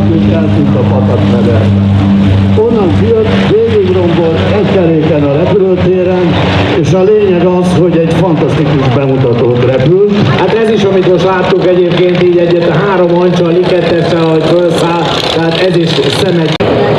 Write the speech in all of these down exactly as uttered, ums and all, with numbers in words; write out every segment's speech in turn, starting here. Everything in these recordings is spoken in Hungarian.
és eltűnt a patakmederbe. Onnan kijött, végigrombolt egy keréken a repülőtéren, és a lényeg az, hogy egy fantasztikus bemutatót repült. Hát ez is, amit most láttuk egyébként így egyet a három ancsal, likettessel, ahogy felszáll, tehát ez is szemet.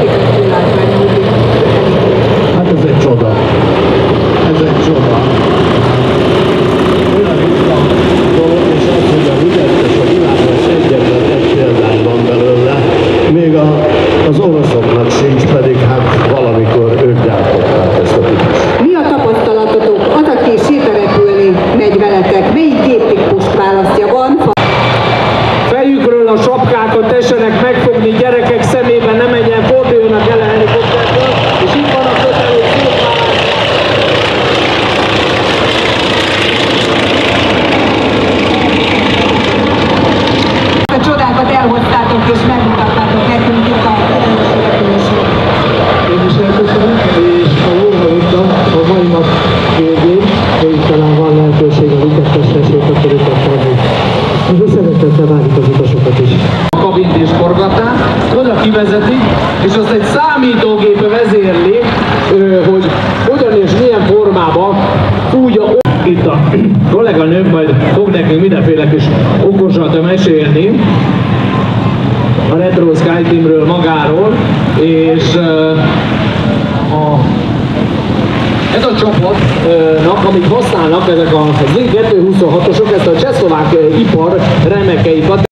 Hát ez egy csoda. Ez egy csoda. Olyan izgalmas dolog, és az, hogy a Ligetes a világban egyetlen egy példány van belőle, még a, az oroszoknak sincs, pedig hát valamikor ők gyártották ezt a típust. Mi a tapasztalatotok? Az, aki sétarepülni megy veletek, melyik géptípust választja? Van? Fejükről a sapkákat tessenek megfogni, gyerekek szemében ne menjen, forduljanak el a helikopterből, és itt van a kötelő szélvállalás. A csodákat elhoztátok és megmutattátok nekünk itt a repülésről. Én is elköszönöm, és ha jól hallottam, a mai nap végén, hogy talán van lehetőség a Ligetesre sétakorítat tenni. De szeretettel várjuk az utasokat is. A kabint is forgatták, oda kivezeti, és azt egy számítógép vezérli, hogy hogyan és milyen formában fújja. Itt a kolléganőm majd fog nekünk mindenféle kis okosat mesélni a Retro Sky Teamről magáról, és a ez a csapatnak, amit használnak, ezek a Z kettőszázhuszonhatosok, ezt a csehszlovák ipar remekei